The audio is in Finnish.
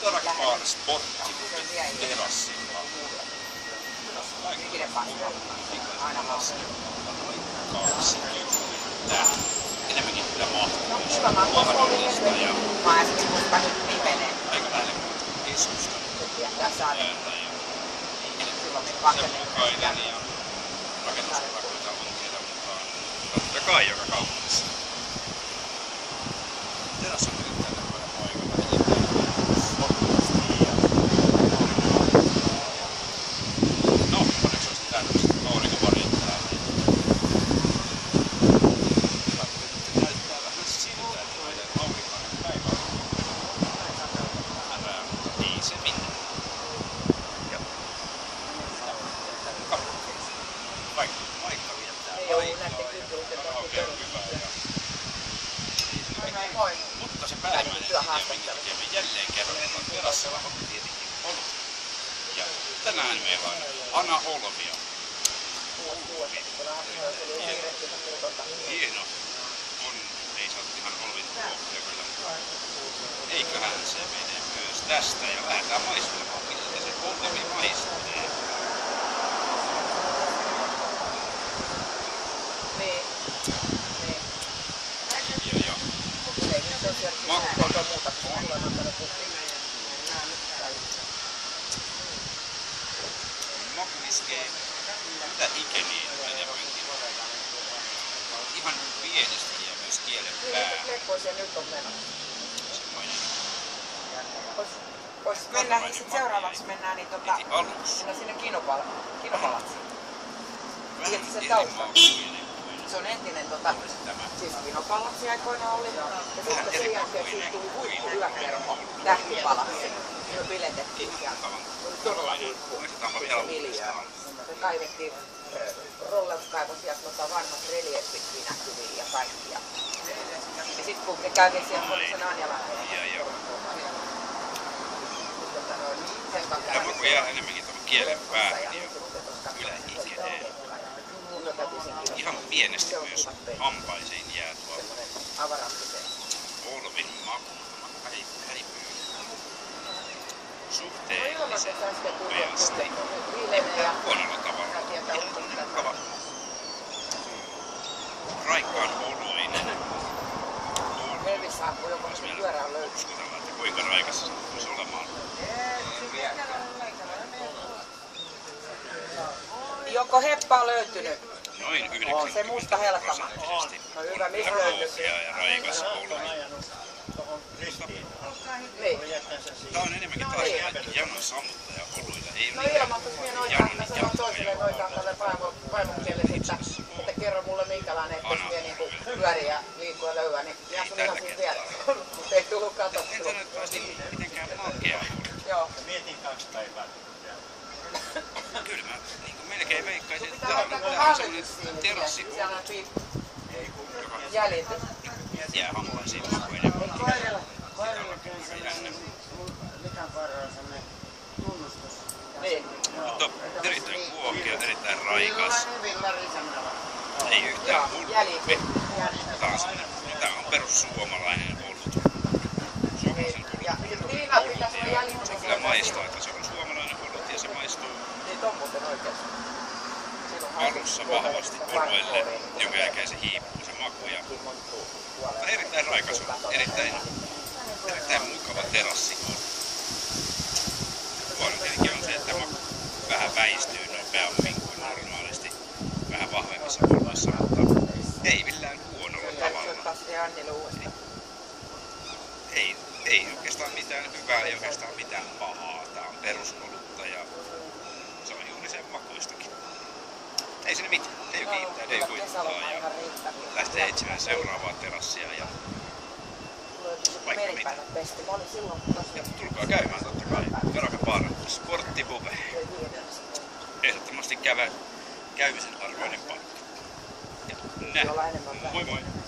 Tarakkaan sporttipubi terassilla. Enemmänkin kyllä mahdollista ja aika lähelle keskustan ääntä ja sen mukainen ja rakennusurakoita on teidän mukaan totta kai joka kaupungissa. Terassi on erittäin lämpöinen paikka. No, onneksi on sitten tämmöistä aurinko varittaa. Näyttää vähän siltä, että meidän aurinkoinen päivä on iisemmin. Vaikka viettää aikaa ja karaoke on hyvä. Mutta se päällimmäinen tekee me jälleen kerran, että terassilla on tietenkin ollut. Ja tänään meillä on Ana Olvia. Hieno on, ei saa ihan Olvin tuoksia kyllä, mutta eiköhän se mene myös tästä ja lähdetään maistelemaan, miltä se Olvi maistelee. Maku iskee mitä ikeniin enemmänkin. Ihan pienesti ja myös kielen päähän. Mennään sitten seuraavaksi mennään niin sinne Kinopalatsiin. Tiedätkö sen taustan? Se on entinen siis Kinopalatsi aikoina oli. Ja sitten sen jälkeen siitä tuli huippu yläkerho, Tähtipalatsi. Me biletettiin siellä. Se oli todella huippu miljoona. Me kaivettiin, Rolleus kaivoi sieltä vanhat reliefitkin näkyviin ja kaikkia. Ja sitten kun me käytiin siellä, oli sen Anjalan. Tämä maku jää enemmänkin tuon kielen päähän ja kyllä hikenee. Ihan pienesti myös hampaisiin jää tuo Olvin maku. Häipyy suhteellisen nopeasti. Huonolla tavalla. Ihan mukava. Raikkaan oloinen. Vois vielä uskotella, että kuinka raikas se voisi olemaan. Joko heppa on löytynyt? Noin 90%. On se musta helkama. No hyvä, missä löytyy? Ja raikas Olvi. Niin. Tää on enemmänkin taas janon sammuttaja oluita. Ei no ilmoitus minä noitaan, mä sanon toiselle noitaan tälle vaimokielelle, että kerro mulle minkälainen, että jos minä niinku pyörin ja liikun ja löydän, niin minä sun ihan siinä vielä. Mutta ei tullut katsottua. En sano, että olisi mitenkään makea. Joo. Mietin 2 päivää. Kyllä mä niin melkein veikkaisin, että tää on semmonen terassi, joka jää hampaisiin maku enemmän. Mikä on parhaalla semmonen tunnustus? Niin. Mutta erittäin kuohkea, erittäin raikas. Ei yhtään hulppi. Tää on perussuomalainen olut. Suomalaisen olut. Kyllä maistaa, että se on suomalainen olut ja se maistuu alussa vahvasti oluelle, jonka jälkeen se hiipuu se maku. Mutta erittäin raikas on, erittäin mukava terassi on. Huono tietenkin on se, että maku vähän väistyy nopeammin kuin normaalisti vähän vahvemmissa oluissa, mutta ei millään huonolla tavalla. Ei oikeastaan mitään hyvää, ei oikeastaan mitään pahaa. Tää on perusolutta ja se on juuri sen makuistakin. Ei sinne mitään. Ei kiittää, ei kuittaa ja lähtee etsimään seuraavaa terassia ja vaikka mitä. Ja tulkaa käymään totta kai. Karaoke Bar, sporttipube. Ehdottomasti käymisen arvoinen paikka. Ja nähdään. Moi moi!